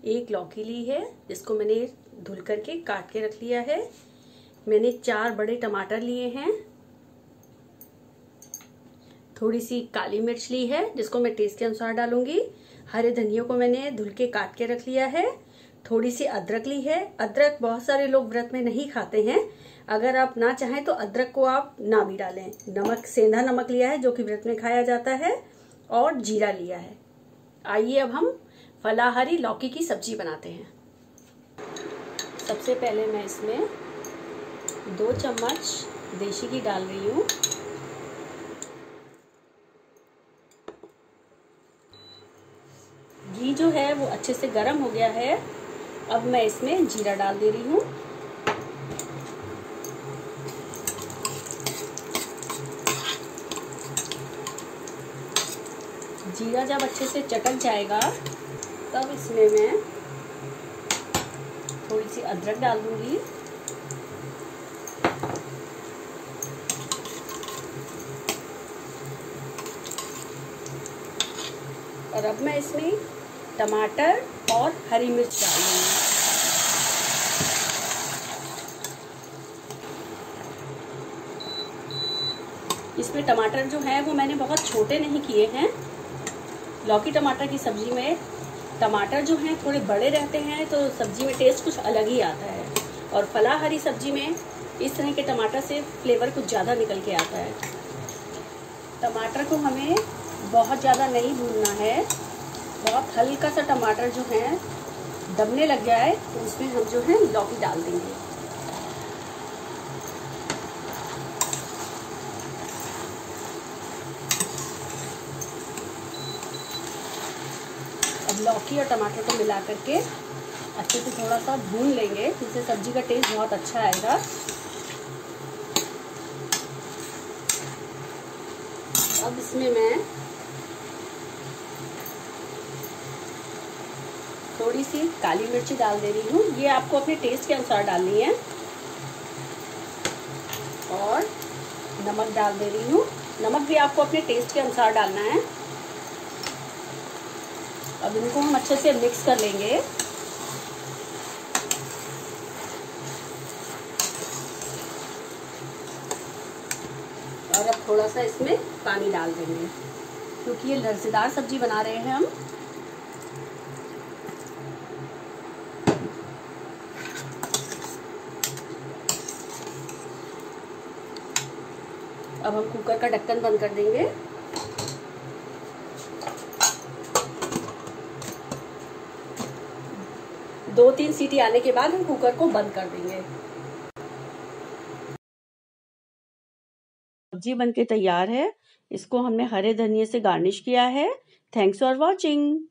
एक लौकी ली है जिसको मैंने धुल करके काट के रख लिया है। मैंने 4 बड़े टमाटर लिए हैं। थोड़ी सी काली मिर्च ली है जिसको मैं टेस्ट के अनुसार डालूंगी। हरे धनिया को मैंने धुल के काट के रख लिया है। थोड़ी सी अदरक ली है। अदरक बहुत सारे लोग व्रत में नहीं खाते हैं, अगर आप ना चाहें तो अदरक को आप ना भी डालें। नमक, सेंधा नमक लिया है जो कि व्रत में खाया जाता है, और जीरा लिया है। आइए अब हम फलाहारी लौकी की सब्जी बनाते हैं। सबसे पहले मैं इसमें 2 चम्मच देशी घी डाल रही हूँ। घी जो है वो अच्छे से गर्म हो गया है। अब मैं इसमें जीरा डाल दे रही हूँ। जीरा जब अच्छे से चटक जाएगा तब इसमें मैं थोड़ी सी अदरक डाल दूंगी। और अब मैं इसमें टमाटर और हरी मिर्च डाल दूंगी। इसमें टमाटर जो है वो मैंने बहुत छोटे नहीं किए हैं। लौकी टमाटर की सब्जी में टमाटर जो हैं थोड़े बड़े रहते हैं तो सब्जी में टेस्ट कुछ अलग ही आता है, और फलाहारी सब्जी में इस तरह के टमाटर से फ्लेवर कुछ ज़्यादा निकल के आता है। टमाटर को हमें बहुत ज़्यादा नहीं भूनना है, बहुत हल्का सा टमाटर जो है दबने लग जाए तो उसमें हम जो है लौकी डाल देंगे। अब लौकी और टमाटर को मिला करके अच्छे से थोड़ा सा भून लेंगे, जिससे सब्जी का टेस्ट बहुत अच्छा आएगा। अब इसमें मैं थोड़ी सी काली मिर्ची डाल दे रही हूँ। ये आपको अपने टेस्ट के अनुसार डालनी है। और नमक डाल दे रही हूँ। नमक भी आपको अपने टेस्ट के अनुसार डालना है। अब इनको हम अच्छे से मिक्स कर लेंगे। और अब थोड़ा सा इसमें पानी डाल देंगे, क्योंकि ये लरसेदार सब्जी बना रहे हैं हम। अब हम कुकर का ढक्कन बंद कर देंगे। दो 3 सीटी आने के बाद हम कुकर को बंद कर देंगे। सब्जी बनके तैयार है। इसको हमने हरे धनिये से गार्निश किया है। Thanks for watching.